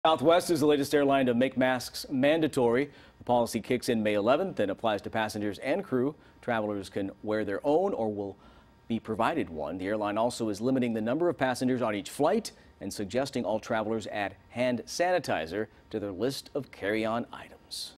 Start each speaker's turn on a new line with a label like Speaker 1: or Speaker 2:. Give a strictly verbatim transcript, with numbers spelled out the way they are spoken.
Speaker 1: Southwest is the latest airline to make masks mandatory. The policy kicks in May eleventh and applies to passengers and crew. Travelers can wear their own or will be provided one. The airline also is limiting the number of passengers on each flight and suggesting all travelers add hand sanitizer to their list of carry-on items.